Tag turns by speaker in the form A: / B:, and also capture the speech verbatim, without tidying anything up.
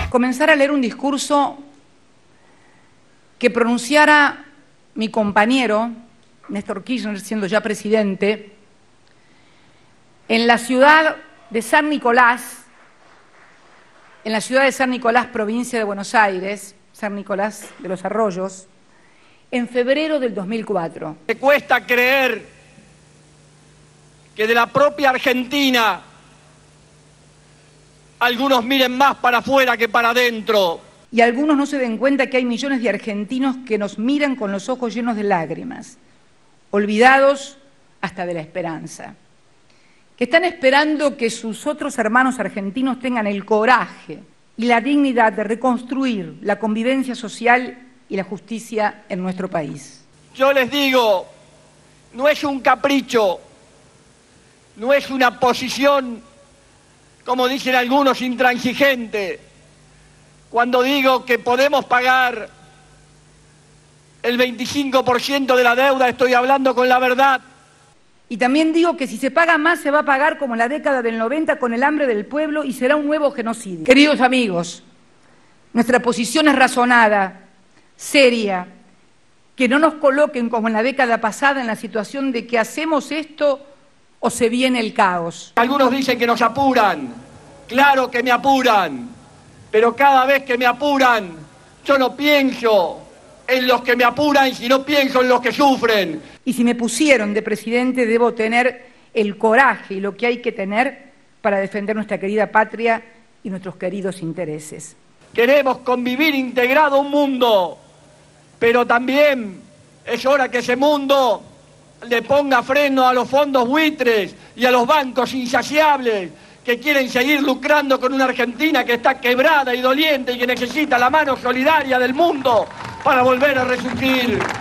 A: comenzar a leer un discurso que pronunciara mi compañero, Néstor Kirchner, siendo ya presidente, en la ciudad de San Nicolás, en la ciudad de San Nicolás, provincia de Buenos Aires, San Nicolás de los Arroyos, en febrero del dos mil cuatro.
B: Me cuesta creer que de la propia Argentina algunos miren más para afuera que para adentro.
A: Y algunos no se den cuenta que hay millones de argentinos que nos miran con los ojos llenos de lágrimas, olvidados hasta de la esperanza, que están esperando que sus otros hermanos argentinos tengan el coraje y la dignidad de reconstruir la convivencia social y la justicia en nuestro país.
B: Yo les digo, no es un capricho, no es una posición, como dicen algunos, intransigente. Cuando digo que podemos pagar el veinticinco por ciento de la deuda, estoy hablando con la verdad.
A: Y también digo que si se paga más, se va a pagar como en la década del noventa con el hambre del pueblo y será un nuevo genocidio. Queridos amigos, nuestra posición es razonada, seria, que no nos coloquen como en la década pasada en la situación de que hacemos esto o se viene el caos.
B: Algunos dicen que nos apuran, claro que me apuran, pero cada vez que me apuran, yo no pienso en los que me apuran, sino pienso en los que sufren.
A: Y si me pusieron de presidente, debo tener el coraje y lo que hay que tener para defender nuestra querida patria y nuestros queridos intereses.
B: Queremos convivir integrado a un mundo, pero también es hora que ese mundo le ponga freno a los fondos buitres y a los bancos insaciables que quieren seguir lucrando con una Argentina que está quebrada y doliente y que necesita la mano solidaria del mundo para volver a resurgir.